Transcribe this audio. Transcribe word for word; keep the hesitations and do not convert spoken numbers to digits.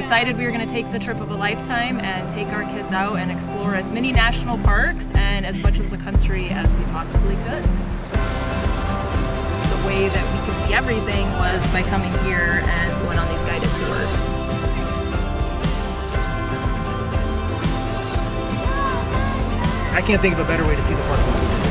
decided we were going to take the trip of a lifetime and take our kids out and explore as many national parks and as much of the country as we possibly could. The way that we could see everything was by coming here and going on these guided tours. I can't think of a better way to see the park.